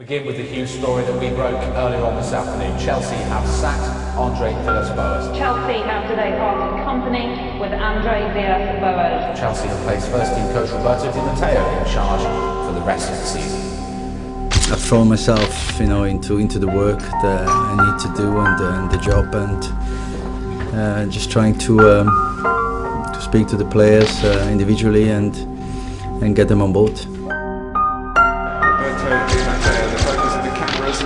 Begin with the huge story that we broke earlier on this afternoon. Chelsea have sacked Andre Villas-Boas. Chelsea have today parted company with Andre Villas-Boas. Chelsea have placed first-team coach Roberto Di Matteo in charge for the rest of the season. I've thrown myself, into the work that I need to do and the job, and just trying to speak to the players individually and get them on board. Roberto Di Matteo, the focus of the cameras.